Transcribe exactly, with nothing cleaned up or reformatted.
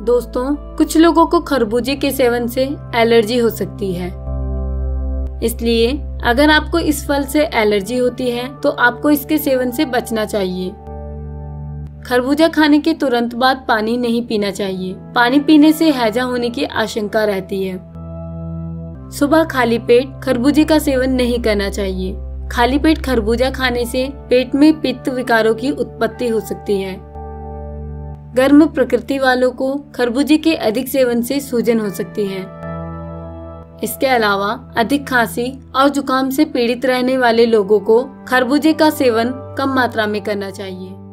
दोस्तों, कुछ लोगों को खरबूजे के सेवन से एलर्जी हो सकती है, इसलिए अगर आपको इस फल से एलर्जी होती है तो आपको इसके सेवन से बचना चाहिए। खरबूजा खाने के तुरंत बाद पानी नहीं पीना चाहिए। पानी पीने से हैजा होने की आशंका रहती है। सुबह खाली पेट खरबूजे का सेवन नहीं करना चाहिए। खाली पेट खरबूजा खाने से पेट में पित्त विकारों की उत्पत्ति हो सकती है। गर्म प्रकृति वालों को खरबूजे के अधिक सेवन से सूजन हो सकती है। इसके अलावा अधिक खांसी और जुकाम से पीड़ित रहने वाले लोगों को खरबूजे का सेवन कम मात्रा में करना चाहिए।